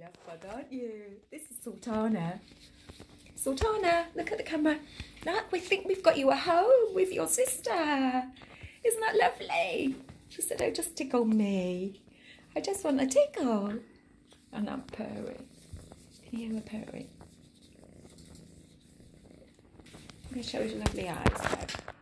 have fun, aren't you? This is Sultana. Sultana, look at the camera. Look, we think we've got you at home with your sister. Isn't that lovely? She said, oh, just tickle me. I just want a tickle. And I'm purring. Can you hear her purring? I'm going to show you lovely eyes.